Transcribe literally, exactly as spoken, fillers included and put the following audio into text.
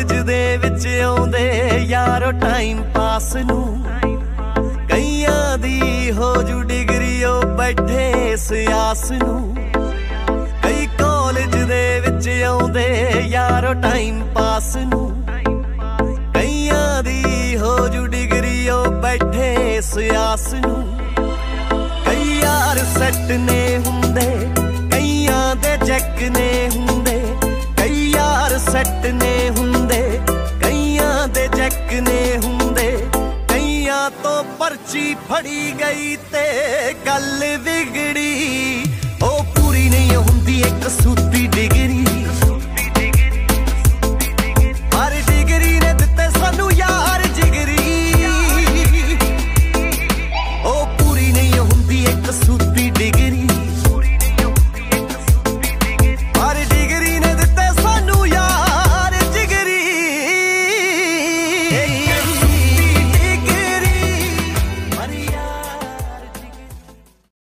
College ਦੇ ਵਿੱਚ ਆਉਂਦੇ ਯਾਰੋ ਟਾਈਮ ਪਾਸ ਨੂੰ, ਕਈਆਂ ਦੀ ਹੋ ਜੂ ਡਿਗਰੀ ਉਹ ਬੈਠੇ ਇਸ ਆਸ ਨੂੰ। ਕਈ ਕਾਲਜ ਦੇ ਵਿੱਚ ਆਉਂਦੇ ਯਾਰੋ ਟਾਈਮ ਪਾਸ ਨੂੰ, ਕਈਆਂ ਦੀ ਹੋ ਜੂ ਡਿਗਰੀ ਉਹ ਬੈਠੇ ਇਸ ਆਸ ਨੂੰ। ਕਈ ਯਾਰ ਸੈੱਟ ਨੇ ਹੁੰਦੇ, ਕਈਆਂ ਦੇ ਜੈਕ ਨੇ ਹੁੰਦੇ, ਕਈ ਯਾਰ ਸੈੱਟ ਨੇ ਹੁੰਦੇ, ਕਈਆਂ ਦੇ ਜੈਕ ਨੇ ਹੁੰਦੇ। ਕਈਆਂ ਤੋਂ ਪਰਚੀ ਫੜੀ ਗਈ ਤੇ ਗੱਲ ਵਿਗੜੀ, ਉਹ ਪੂਰੀ ਨਹੀਂ ਹੁੰਦੀ ਇੱਕ ਸੂਤੀ ਡਿਗਰੀ।